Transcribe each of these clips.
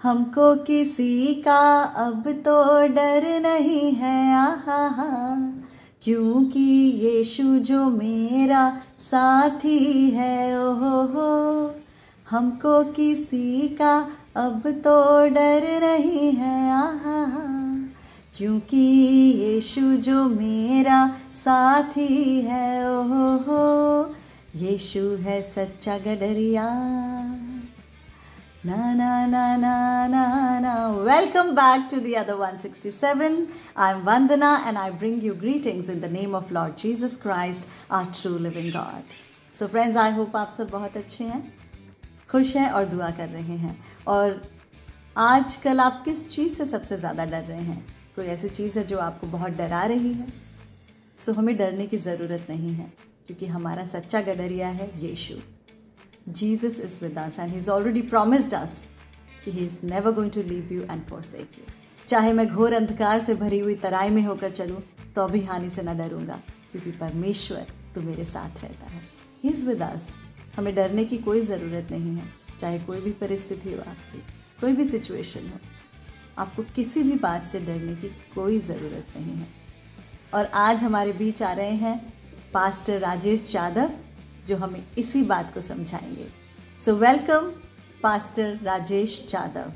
हमको किसी का अब तो डर नहीं है आहा, क्योंकि यीशु जो मेरा साथी है ओहो। हमको किसी का अब तो डर नहीं है आहा, क्योंकि यीशु जो मेरा साथी है ओहो। यीशु है सच्चा गडरिया na na na na na na. Welcome back to the other 167. I'm Vandana and I bring you greetings in the name of Lord Jesus Christ, our true living God. So friends, I hope आप सब बहुत अच्छे हैं, खुश हैं और दुआ कर रहे हैं। और आजकल आप किस चीज़ से सबसे ज़्यादा डर रहे हैं? कोई ऐसी चीज़ है जो आपको बहुत डरा रही है? सो हमें डरने की ज़रूरत नहीं है, क्योंकि हमारा सच्चा गडरिया है यीशु। Jesus is with us and He's already promised us कि He is never going to leave you and forsake you. चाहे मैं घोर अंधकार से भरी हुई तराई में होकर चलूँ तो भी हानि से न डरूंगा, क्योंकि परमेश्वर तो मेरे साथ रहता है। He is with us. हमें डरने की कोई ज़रूरत नहीं है, चाहे कोई भी परिस्थिति हो आपकी, कोई भी सिचुएशन हो, आपको किसी भी बात से डरने की कोई ज़रूरत नहीं है। और आज हमारे बीच आ रहे हैं पास्टर राजेश जाधव, जो हमें इसी बात को समझाएंगे। So welcome pastor Rajesh Jadhav.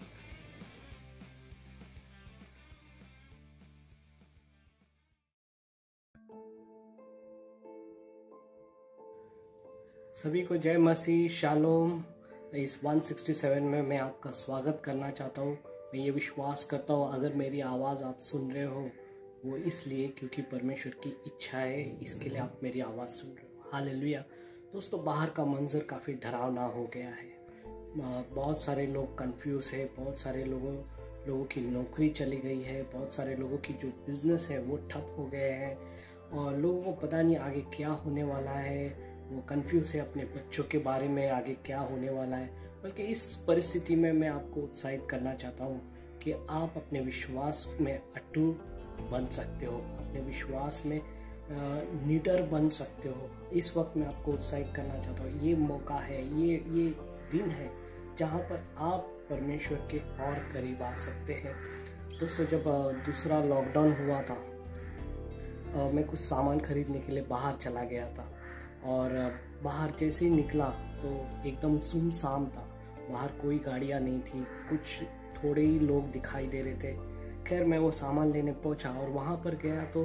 सभी को जय मसीह, शालोम। इस 167 में मैं आपका स्वागत करना चाहता हूँ। मैं ये विश्वास करता हूँ अगर मेरी आवाज़ आप सुन रहे हो वो इसलिए क्योंकि परमेश्वर की इच्छा है, इसके लिए आप मेरी आवाज़ सुन रहे हो। हालेलुया। दोस्तों, बाहर का मंजर काफ़ी डरावना हो गया है। बहुत सारे लोग कंफ्यूज है, बहुत सारे लोगों की नौकरी चली गई है, बहुत सारे लोगों की जो बिजनेस है वो ठप हो गए हैं और लोगों को पता नहीं आगे क्या होने वाला है। वो कंफ्यूज है अपने बच्चों के बारे में, आगे क्या होने वाला है। बल्कि इस परिस्थिति में मैं आपको उत्साहित करना चाहता हूँ कि आप अपने विश्वास में अटूट बन सकते हो, अपने विश्वास में निडर बन सकते हो। इस वक्त मैं आपको उत्साहित करना चाहता हूँ। ये मौका है, ये दिन है जहाँ पर आप परमेश्वर के और करीब आ सकते हैं। दोस्तों, जब दूसरा लॉकडाउन हुआ था, मैं कुछ सामान खरीदने के लिए बाहर चला गया था और बाहर जैसे ही निकला तो एकदम सुनसान था। बाहर कोई गाड़ियाँ नहीं थी, कुछ थोड़े ही लोग दिखाई दे रहे थे। खैर, मैं वो सामान लेने पहुँचा और वहाँ पर गया तो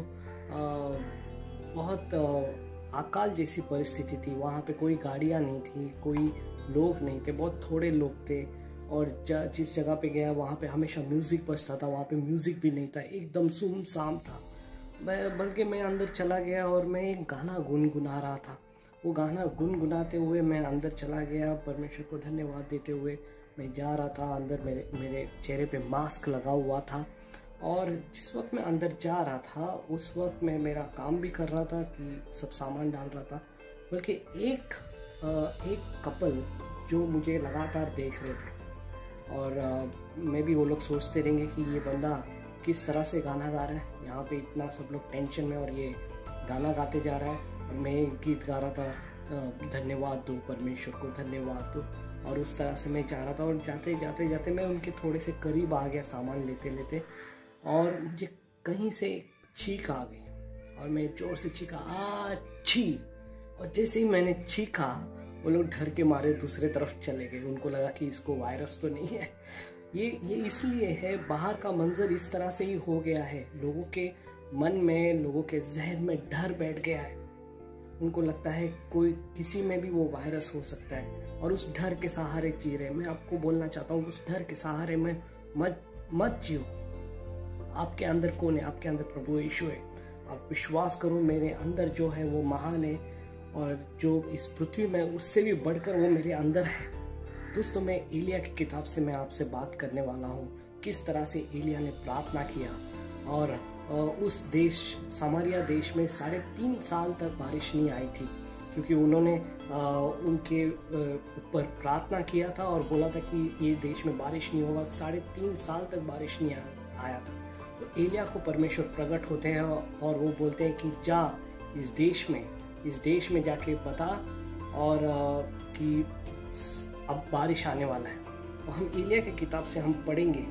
बहुत अकाल जैसी परिस्थिति थी। वहाँ पे कोई गाड़ियाँ नहीं थी, कोई लोग नहीं थे, बहुत थोड़े लोग थे। और जिस जगह पे गया वहाँ पे हमेशा म्यूज़िक बजता था, वहाँ पे म्यूज़िक भी नहीं था, एकदम सुनसान था। बल्कि मैं अंदर चला गया और मैं एक गाना गुनगुना रहा था। वो गाना गुनगुनाते हुए मैं अंदर चला गया, परमेश्वर को धन्यवाद देते हुए मैं जा रहा था। अंदर मेरे चेहरे पे मास्क लगा हुआ था और जिस वक्त मैं अंदर जा रहा था उस वक्त मैं मेरा काम भी कर रहा था कि सब सामान डाल रहा था। बल्कि एक कपल जो मुझे लगातार देख रहे थे और मैं भी, वो लोग सोचते रहेंगे कि ये बंदा किस तरह से गाना गा रहा है, यहाँ पे इतना सब लोग टेंशन में और ये गाना गाते जा रहा है और मैं गीत गा रहा था, धन्यवाद दो परमेश्वर को, धन्यवाद दो। और उस तरह से मैं जा रहा था और जाते मैं उनके थोड़े से करीब आ गया सामान लेते लेते, और मुझे कहीं से चीख आ गई और मैं जोर से चीखा, छी। और जैसे ही मैंने चीखा वो लोग डर के मारे दूसरे तरफ चले गए। उनको लगा कि इसको वायरस तो नहीं है। ये इसलिए है, बाहर का मंजर इस तरह से ही हो गया है। लोगों के मन में, लोगों के जहन में डर बैठ गया है। उनको लगता है कोई किसी में भी वो वायरस हो सकता है और उस डर के सहारे जी रहे। मैं आपको बोलना चाहता हूँ, उस डर के सहारे में मत जियो। आपके अंदर कौन है? आपके अंदर प्रभु यीशु है। आप विश्वास करो, मेरे अंदर जो है वो महान है और जो इस पृथ्वी में उससे भी बढ़कर वो मेरे अंदर है। दोस्तों, मैं एलिया की किताब से मैं आपसे बात करने वाला हूँ, किस तरह से एलिया ने प्रार्थना किया और उस देश समारिया देश में 3.5 साल तक बारिश नहीं आई थी, क्योंकि उन्होंने उनके ऊपर प्रार्थना किया था और बोला था कि ये देश में बारिश नहीं होगा। 3.5 साल तक बारिश नहीं आया था। तो एलिया को परमेश्वर प्रकट होते हैं और वो बोलते हैं कि जा इस देश में जाके बता और कि अब बारिश आने वाला है। तो हम एलिया की किताब से हम पढ़ेंगे।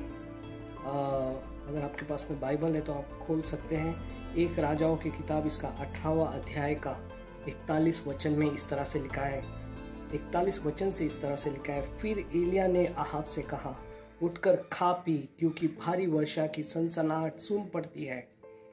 अगर आपके पास में बाइबल है तो आप खोल सकते हैं। एक राजाओं की किताब इसका 18वां अध्याय का 41 वचन में इस तरह से लिखा है। 41 वचन से इस तरह से लिखा है, फिर एलिया ने आहाब से कहा, उठकर खा पी, क्योंकि भारी वर्षा की सनसनाहट सुन पड़ती है।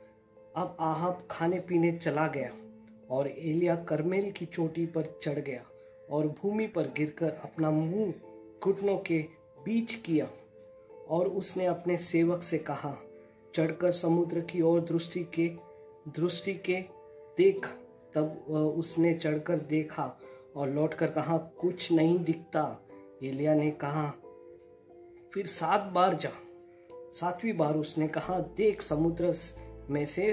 अब आहाब खाने पीने चला गया और एलिया करमेल की चोटी पर चढ़ गया और भूमि पर गिरकर अपना मुंह घुटनों के बीच किया और उसने अपने सेवक से कहा, चढ़कर समुद्र की ओर दृष्टि के देख। तब उसने चढ़कर देखा और लौटकर कहा, कुछ नहीं दिखता। एलिया ने कहा, फिर 7 बार जा। 7वीं बार उसने कहा, देख समुद्र में से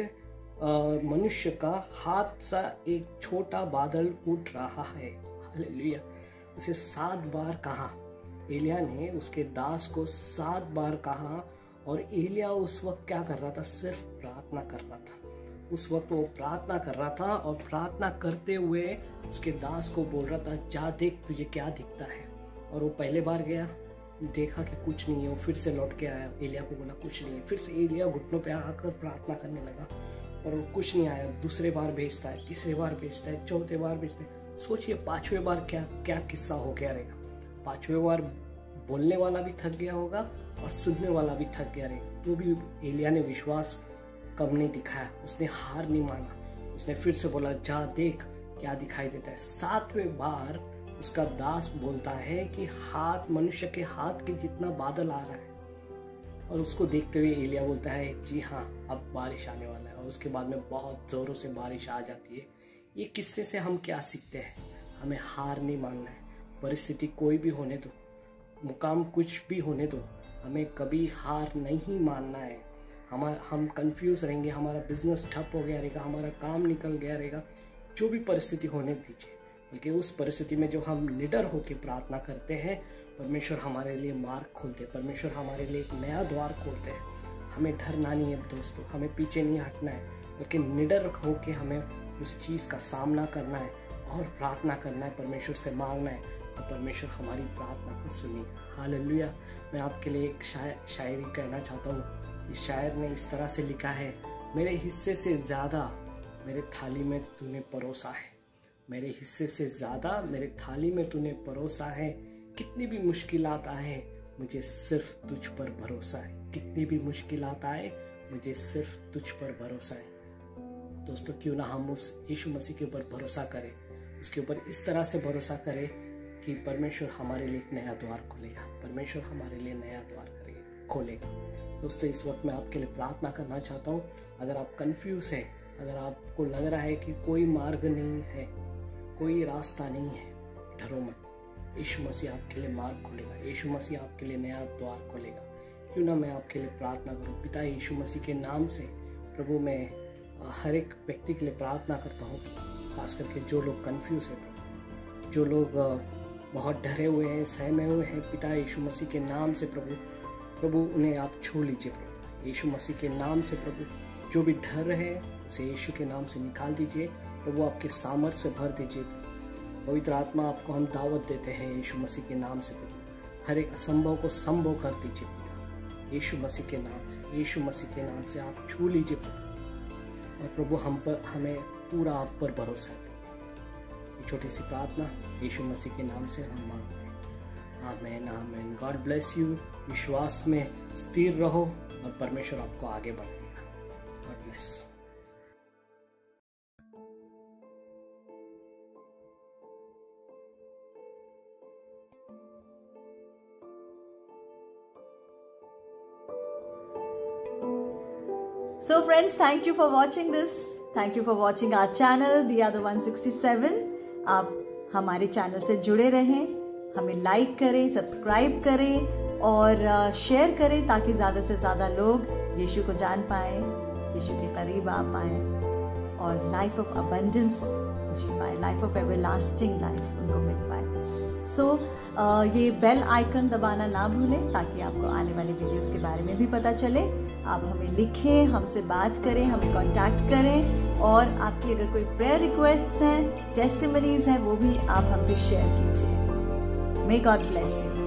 मनुष्य का हाथ सा एक छोटा बादल उठ रहा है। हालेलुया। उसे 7 बार कहा। एलिया ने उसके दास को 7 बार कहा और एलिया उस वक्त क्या कर रहा था? सिर्फ प्रार्थना कर रहा था। उस वक्त वो प्रार्थना कर रहा था और प्रार्थना करते हुए उसके दास को बोल रहा था, जा देख तुझे क्या दिखता है। और वो पहले बार गया, देखा कि कुछ नहीं है। वो फिर से लौट के आया, एलिया को बोला कुछ नहीं है। फिर से एलिया घुटनों पे आकर प्रार्थना करने लगा और वो कुछ नहीं आया। दूसरे बार भेजता है, तीसरे बार भेजता है, चौथे बार भेजता है। सोचिए 5वें बार क्या किस्सा हो गया रहेगा। 5वें बार बोलने वाला भी थक गया होगा और सुनने वाला भी थक गया रहेगा। तो भी एलिया ने विश्वास कम नहीं दिखाया, उसने हार नहीं माना। उसने फिर से बोला, जा देख क्या दिखाई देता है। 7वें बार उसका दास बोलता है कि मनुष्य के हाथ के जितना बादल आ रहा है। और उसको देखते हुए एलिया बोलता है, जी हाँ, अब बारिश आने वाला है। और उसके बाद में बहुत जोरों से बारिश आ जाती है। ये किस्से से हम क्या सीखते हैं? हमें हार नहीं मानना है। परिस्थिति कोई भी होने दो, मुकाम कुछ भी होने दो, हमें कभी हार नहीं मानना है। हम कंफ्यूज रहेंगे, हमारा बिजनेस ठप हो गया रहेगा, हमारा काम निकल गया रहेगा, जो भी परिस्थिति होने दीजिए। बल्कि उस परिस्थिति में जो हम निडर होकर प्रार्थना करते हैं, परमेश्वर हमारे लिए मार्ग खोलते हैं, परमेश्वर हमारे लिए एक नया द्वार खोलते हैं। हमें डरना नहीं है दोस्तों, हमें पीछे नहीं हटना है, बल्कि निडर होकर हमें उस चीज़ का सामना करना है और प्रार्थना करना है, परमेश्वर से मांगना है, तो परमेश्वर हमारी प्रार्थना को सुनेगा। हालेलुया। मैं आपके लिए एक शायरी कहना चाहता हूँ। इस शायर ने इस तरह से लिखा है, मेरे हिस्से से ज़्यादा मेरे थाली में तूने परोसा है। मेरे हिस्से से ज़्यादा मेरे थाली में तूने परोसा है। कितनी भी मुश्किलात आए, मुझे सिर्फ तुझ पर भरोसा है। कितनी भी मुश्किलात आए, मुझे सिर्फ तुझ पर भरोसा है। दोस्तों, क्यों ना हम उस यीशु मसीह के ऊपर भरोसा करें, उसके ऊपर इस तरह से भरोसा करें कि परमेश्वर हमारे लिए एक नया द्वार खोलेगा, परमेश्वर हमारे लिए नया द्वार खोलेगा। दोस्तों, इस वक्त मैं आपके लिए प्रार्थना करना चाहता हूँ। अगर आप कंफ्यूज हैं, अगर आपको लग रहा है कि कोई मार्ग नहीं है, कोई रास्ता नहीं है, डरो मत। यीशु मसीह आपके लिए मार्ग खोलेगा, यीशु मसीह आपके लिए नया द्वार खोलेगा। क्यों ना मैं आपके लिए प्रार्थना करूँ। पिता यीशु मसीह के नाम से प्रभु, मैं हर एक व्यक्ति के लिए प्रार्थना करता हूँ, खास करके जो लोग कंफ्यूज हैं, प्रभु, जो लोग बहुत डरे हुए हैं, सहमे हुए हैं, पिता यीशु मसीह के नाम से प्रभु उन्हें आप छू लीजिए। प्रभु यीशु मसीह के नाम से प्रभु, जो भी डर है उसे यीशु के नाम से निकाल दीजिए। प्रभु आपके सामर्थ्य से भर दीजिए। पवित्र आत्मा, आपको हम दावत देते हैं यीशु मसीह के नाम से प्रभु, हर एक असंभव को संभव कर दीजिए पिता, यीशु मसीह के नाम से। यीशु मसीह के नाम से आप छू लीजिए प्रभु। और प्रभु हमें पूरा आप पर भरोसा है। ये छोटी सी प्रार्थना यीशु मसीह के नाम से हम मांगते हैं। आमीन, आमीन। God bless you. विश्वास में स्थिर रहो और परमेश्वर आपको आगे बढ़ाएगा। God bless. So friends, thank you for watching this. Thank you for watching our channel, The Other 167. आप हमारे चैनल से जुड़े रहें, हमें लाइक करें, सब्सक्राइब करें और शेयर करें ताकि ज़्यादा से ज़्यादा लोग यीशु को जान पाएँ, यीशु के करीब आ पाएँ और लाइफ ऑफ अबंडेंस जी पाए, लाइफ ऑफ एवरलास्टिंग लाइफ उनको मिल पाए। सो ये बेल आइकन दबाना ना भूलें ताकि आपको आने वाली वीडियोस के बारे में भी पता चले। आप हमें लिखें, हमसे बात करें, हमें कांटेक्ट करें और आपकी अगर कोई प्रेयर रिक्वेस्ट्स हैं, टेस्टिमनीज हैं, वो भी आप हमसे शेयर कीजिए। May God bless you.